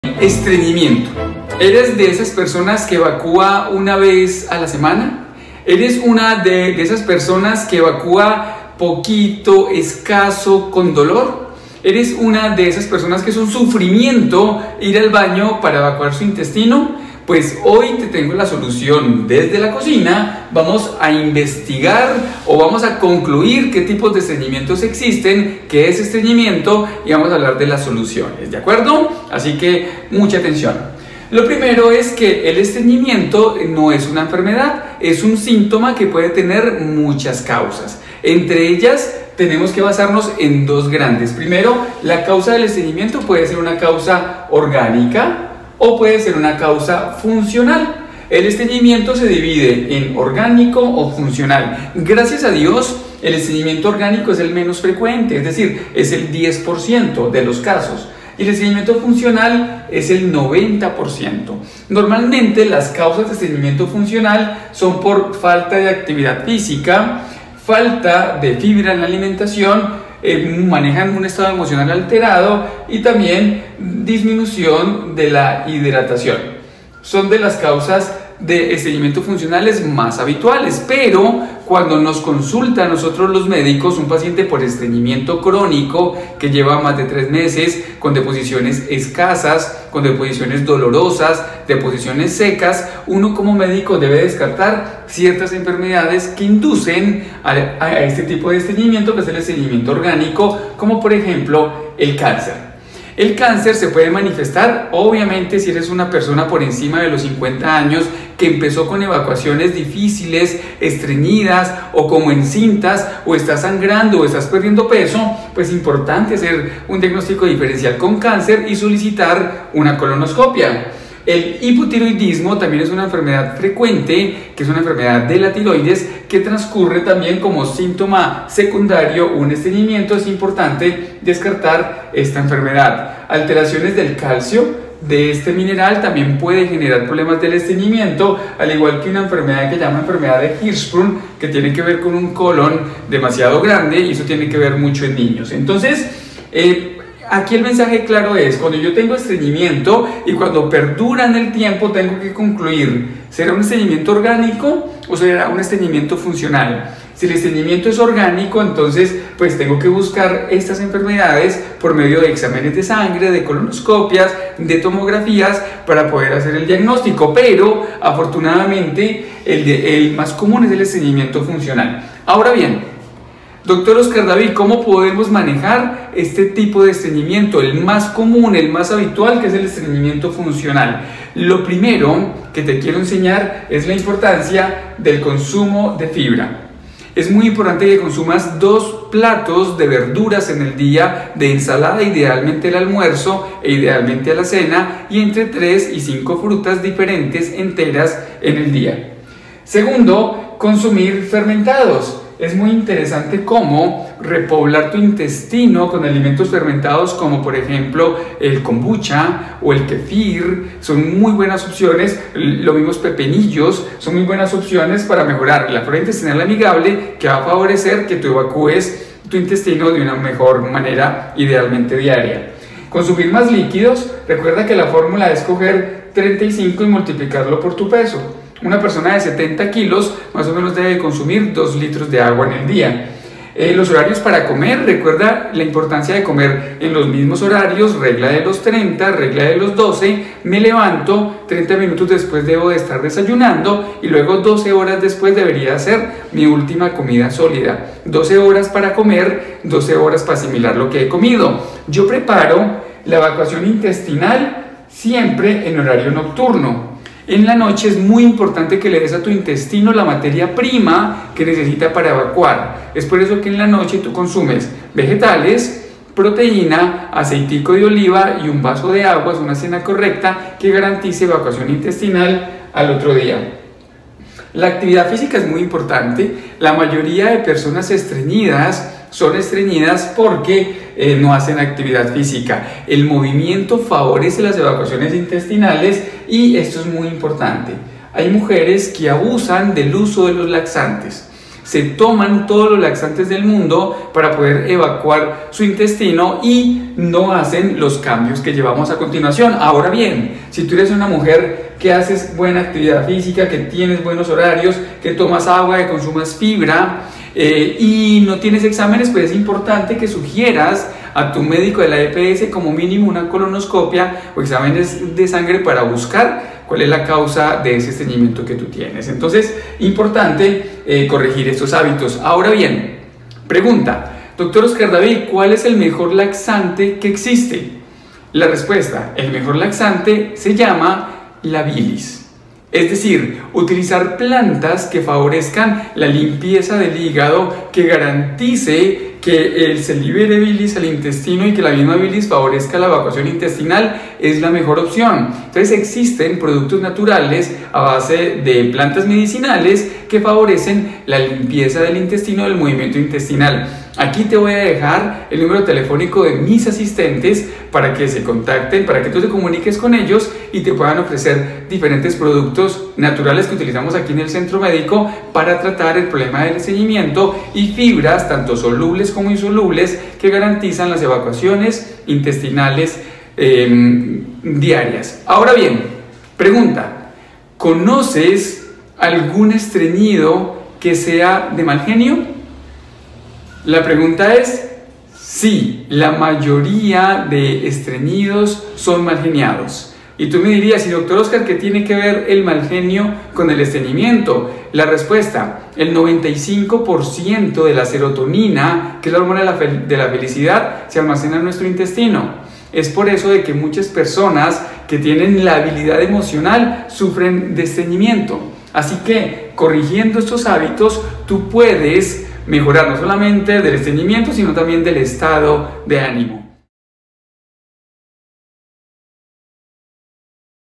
Estreñimiento. ¿Eres de esas personas que evacúa una vez a la semana? ¿Eres una de esas personas que evacúa poquito, escaso, con dolor? ¿Eres una de esas personas que es un sufrimiento ir al baño para evacuar su intestino? Pues hoy te tengo la solución. Desde la cocina vamos a investigar o vamos a concluir qué tipos de estreñimientos existen, qué es estreñimiento y vamos a hablar de las soluciones, ¿de acuerdo? Así que mucha atención. Lo primero es que el estreñimiento no es una enfermedad, es un síntoma que puede tener muchas causas. Entre ellas tenemos que basarnos en dos grandes. Primero, la causa del estreñimiento puede ser una causa orgánica o puede ser una causa funcional. El estreñimiento se divide en orgánico o funcional. Gracias a Dios, el estreñimiento orgánico es el menos frecuente, es decir, es el 10% de los casos. Y el estreñimiento funcional es el 90%. Normalmente las causas de estreñimiento funcional son por falta de actividad física, falta de fibra en la alimentación, manejan un estado emocional alterado y también disminución de la hidratación. Son de las causas de estreñimiento funcionales más habituales, pero cuando nos consulta a nosotros los médicos un paciente por estreñimiento crónico que lleva más de 3 meses, con deposiciones escasas, con deposiciones dolorosas, deposiciones secas, uno como médico debe descartar ciertas enfermedades que inducen a este tipo de estreñimiento, que es el estreñimiento orgánico, como por ejemplo el cáncer. El cáncer se puede manifestar, obviamente, si eres una persona por encima de los 50 años que empezó con evacuaciones difíciles, estreñidas o como encintas, o estás sangrando o estás perdiendo peso, pues es importante hacer un diagnóstico diferencial con cáncer y solicitar una colonoscopia. El hipotiroidismo también es una enfermedad frecuente, que es una enfermedad de la tiroides que transcurre también como síntoma secundario un estreñimiento. Es importante descartar esta enfermedad. Alteraciones del calcio de este mineral también puede generar problemas del estreñimiento, al igual que una enfermedad que se llama enfermedad de Hirschsprung, que tiene que ver con un colon demasiado grande, y eso tiene que ver mucho en niños. Entonces, aquí el mensaje claro es, cuando yo tengo estreñimiento y cuando perdura en el tiempo, tengo que concluir, ¿será un estreñimiento orgánico o será un estreñimiento funcional? Si el estreñimiento es orgánico, entonces pues tengo que buscar estas enfermedades por medio de exámenes de sangre, de colonoscopias, de tomografías para poder hacer el diagnóstico, pero afortunadamente el más común es el estreñimiento funcional. Ahora bien, doctor Oscar David, ¿cómo podemos manejar este tipo de estreñimiento? El más común, el más habitual, que es el estreñimiento funcional. Lo primero que te quiero enseñar es la importancia del consumo de fibra. Es muy importante que consumas 2 platos de verduras en el día, de ensalada, idealmente el almuerzo e idealmente a la cena, y entre 3 y 5 frutas diferentes enteras en el día. Segundo, consumir fermentados. Es muy interesante cómo repoblar tu intestino con alimentos fermentados como por ejemplo el kombucha o el kefir. Son muy buenas opciones. Los mismos pepinillos son muy buenas opciones para mejorar la flora intestinal amigable, que va a favorecer que tú evacúes tu intestino de una mejor manera, idealmente diaria. Consumir más líquidos. Recuerda que la fórmula es coger 35 y multiplicarlo por tu peso. Una persona de 70 kilos más o menos debe consumir 2 litros de agua en el día. Los horarios para comer, recuerda la importancia de comer en los mismos horarios, regla de los 30, regla de los 12, me levanto, 30 minutos después debo de estar desayunando y luego 12 horas después debería hacer mi última comida sólida. 12 horas para comer, 12 horas para asimilar lo que he comido. Yo preparo la evacuación intestinal siempre en horario nocturno. En la noche es muy importante que le des a tu intestino la materia prima que necesita para evacuar. Es por eso que en la noche tú consumes vegetales, proteína, aceitico de oliva y un vaso de agua. Es una cena correcta que garantice evacuación intestinal al otro día. La actividad física es muy importante. La mayoría de personas estreñidas son estreñidas porque no hacen actividad física. El movimiento favorece las evacuaciones intestinales y esto es muy importante. Hay mujeres que abusan del uso de los laxantes. se toman todos los laxantes del mundo para poder evacuar su intestino y no hacen los cambios que llevamos a continuación. Ahora bien, si tú eres una mujer que haces buena actividad física, que tienes buenos horarios, que tomas agua, que consumas fibra y no tienes exámenes, pues es importante que sugieras a tu médico de la EPS como mínimo una colonoscopia o exámenes de sangre para buscar cuál es la causa de ese estreñimiento que tú tienes. Entonces, importante corregir estos hábitos. Ahora bien, pregunta, doctor Oscar David, ¿cuál es el mejor laxante que existe? La respuesta, el mejor laxante se llama la bilis. Es decir, utilizar plantas que favorezcan la limpieza del hígado, que garantice que se libere bilis al intestino y que la misma bilis favorezca la evacuación intestinal es la mejor opción. Entonces existen productos naturales a base de plantas medicinales que favorecen la limpieza del intestino, del movimiento intestinal. Aquí te voy a dejar el número telefónico de mis asistentes para que se contacten, para que tú te comuniques con ellos y te puedan ofrecer diferentes productos naturales que utilizamos aquí en el centro médico para tratar el problema del estreñimiento y fibras, tanto solubles como insolubles, que garantizan las evacuaciones intestinales diarias. Ahora bien, pregunta, ¿conoces algún estreñido que sea de mal genio? La pregunta es sí, la mayoría de estreñidos son mal geniados. Y tú me dirías, ¿y doctor Oscar, qué tiene que ver el mal genio con el estreñimiento? La respuesta, el 95% de la serotonina, que es la hormona de la felicidad, se almacena en nuestro intestino. Es por eso de que muchas personas que tienen la habilidad emocional sufren de estreñimiento. Así que, corrigiendo estos hábitos, tú puedes mejorar no solamente del estreñimiento, sino también del estado de ánimo.